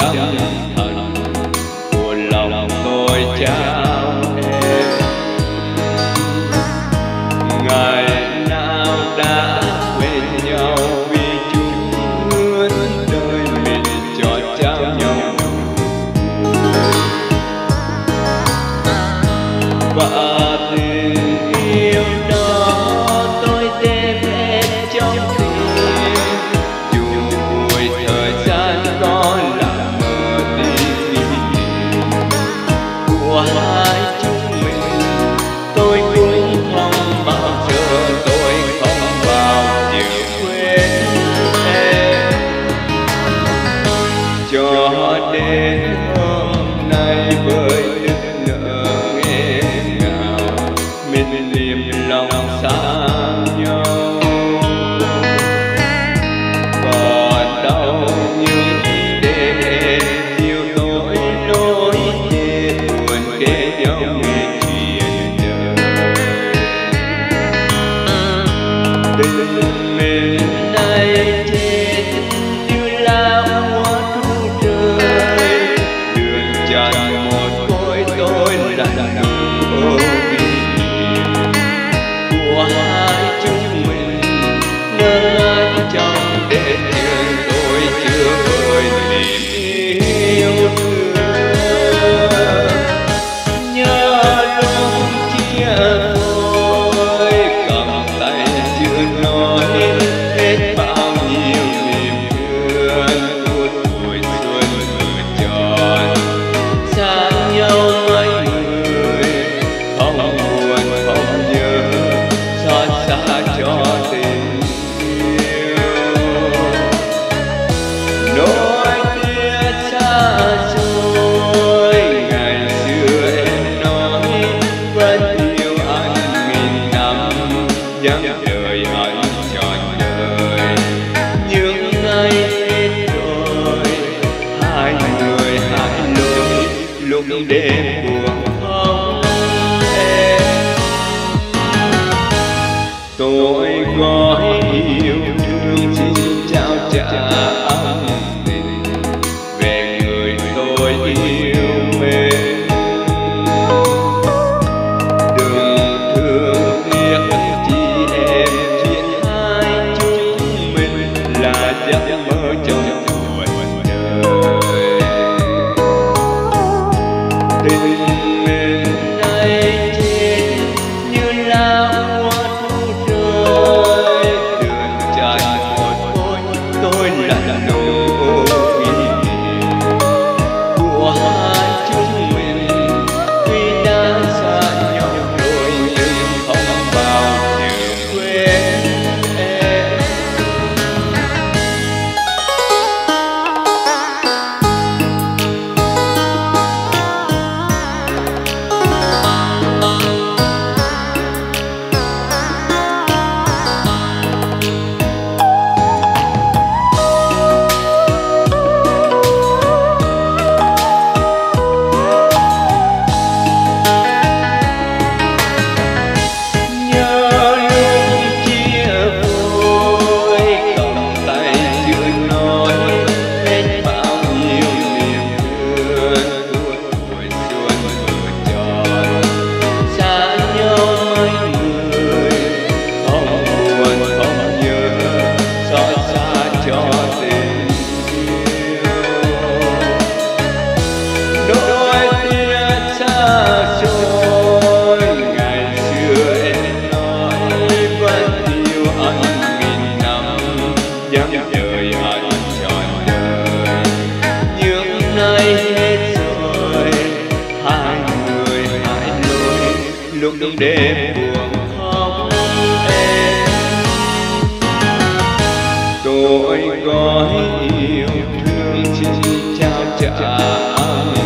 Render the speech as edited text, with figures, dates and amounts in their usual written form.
chân thành của lòng tôi trao em. Ngày nào đã quên nhau vì chúng hứa đời mình cho trao nhau, và tình yêu đó tôi đem em trong tim. Dù mỗi thời gian có làm mờ đi kỷ niệm của hai chúng mình, tôi cũng không bao giờ, tôi không bao giờ quên em. Cho đến hôm nay với nước nở nghẹn ngào, mình liềm lòng xa nhau. Còn đâu những đêm chiều tối lối về buồn kể nhau nghe chuyện đời. Tình mình nay chết như lá hoa thu rơi, đường tràn một cõi tôi lạnh lùng ôm kỷ niệm của hai chúng mình ngơ ngác trong đêm trường. Tôi chưa vơi niềm yêu thương, nhớ lúc chia phôi cầm tay chưa nói hết bao nhiêu niềm thương. Suốt tuổi xuân vừa tròn xa nhau mấy người, không buồn không nhớ xót xa cho tình yêu. Nỗi tiếc xa xôi ngày xưa em nói vẫn yêu anh nghìn năm, dáng đời anh trọn đời. Nhưng ngày hết rồi, hai người hai lối, lúc đêm buồn không em. Tôi gói yêu thương xin trao trả ân tình về người tôi yêu mến. Đừng thương tiếc chỉ em, chuyện hai chúng mình là giấc mơ trong cuộc đời. Tình mình nay chết như lá hoa thu rơi, đường tràn một cõi tôi lạnh lùng ôm kỷ niệm của hai chúng mình. Tuy đã xa nhau rồi nhưng không bao giờ quên em. Nhớ lúc chia phôi cầm tay chưa nói hết bao nhiêu niềm thương. Suốt tuổi xuân vừa tròn xa nhau mấy người, không buồn không nhớ xót xa cho tình yêu. Nỗi tiếc xa xôi ngày xưa em nói vẫn yêu anh nghìn năm, dáng đời anh trọn đời. Nhưng nay hết rồi, hai người hai lối, lúc đêm buồn không em. Tôi gói yêu thương xin trao trả